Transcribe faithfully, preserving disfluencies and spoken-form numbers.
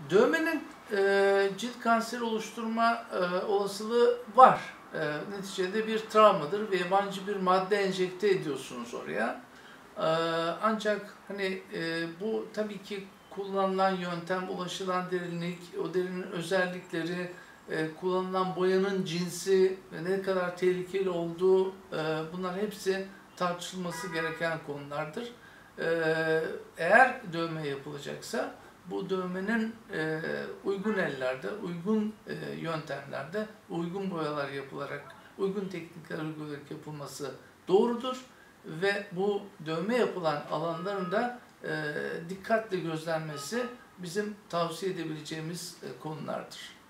Dövmenin e, cilt kanseri oluşturma e, olasılığı var. E, neticede bir travmadır ve yabancı bir madde enjekte ediyorsunuz oraya. E, ancak hani e, bu tabii ki kullanılan yöntem, ulaşılan derinlik, o derinin özellikleri, e, kullanılan boyanın cinsi ve ne kadar tehlikeli olduğu, e, bunlar hepsi tartışılması gereken konulardır. E, eğer dövme yapılacaksa bu dövmenin e, uygun ellerde, uygun e, yöntemlerde, uygun boyalar yapılarak, uygun teknikler uygulayarak yapılması doğrudur. Ve bu dövme yapılan alanların da e, dikkatle gözlenmesi bizim tavsiye edebileceğimiz e, konulardır.